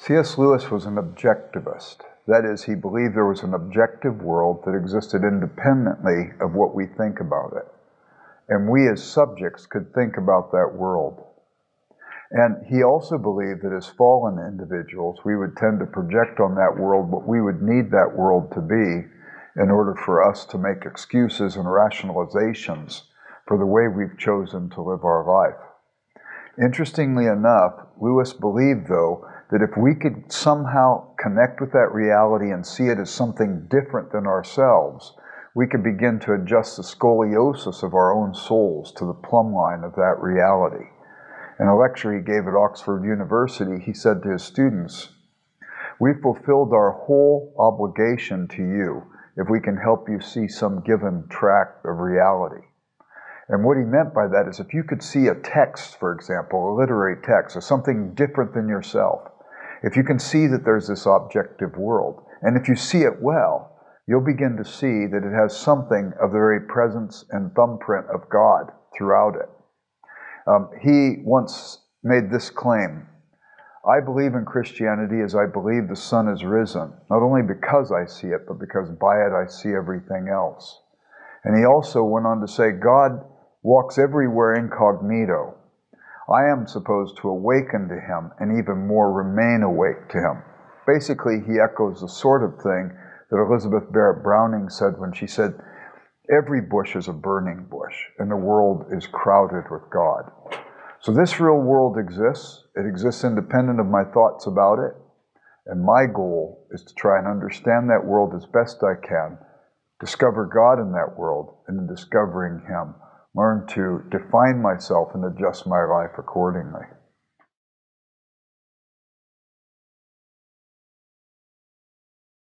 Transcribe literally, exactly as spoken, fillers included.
C S Lewis was an objectivist. That is, he believed there was an objective world that existed independently of what we think about it. And we as subjects could think about that world. And he also believed that as fallen individuals, we would tend to project on that world what we would need that world to be in order for us to make excuses and rationalizations for the way we've chosen to live our life. Interestingly enough, Lewis believed, though, that if we could somehow connect with that reality and see it as something different than ourselves, we could begin to adjust the scoliosis of our own souls to the plumb line of that reality. In a lecture he gave at Oxford University, he said to his students, "We've fulfilled our whole obligation to you if we can help you see some given tract of reality." And what he meant by that is if you could see a text, for example, a literary text, or something different than yourself, if you can see that there's this objective world, and if you see it well, you'll begin to see that it has something of the very presence and thumbprint of God throughout it. Um, he once made this claim: "I believe in Christianity as I believe the sun is risen, not only because I see it, but because by it I see everything else." And he also went on to say, "God walks everywhere incognito. I am supposed to awaken to him and even more remain awake to him." Basically, he echoes the sort of thing that Elizabeth Barrett Browning said when she said, "Every bush is a burning bush, and the world is crowded with God." So this real world exists. It exists independent of my thoughts about it. And my goal is to try and understand that world as best I can, discover God in that world, and in discovering him, learn to define myself and adjust my life accordingly.